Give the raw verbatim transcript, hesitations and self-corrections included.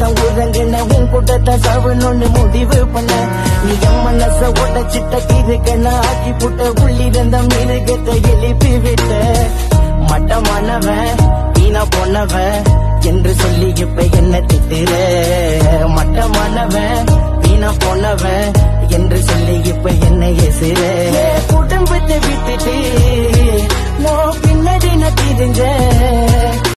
மாசம் உறங்குன உன் கூட்டத்தை சாவணும்னு முடிவு பண்ண. நீ என் மனச உடச்சிட்ட கிருக்கன ஆக்கி புட்ட உள்ளிருந்த மிருகத்தை எழுப்பி விட்ட. மட்டமானவன் வீணா போனவன் என்று சொல்லி இப்ப என்ன திட்டுற. மட்டமானவன் வீணா போனவன் என்று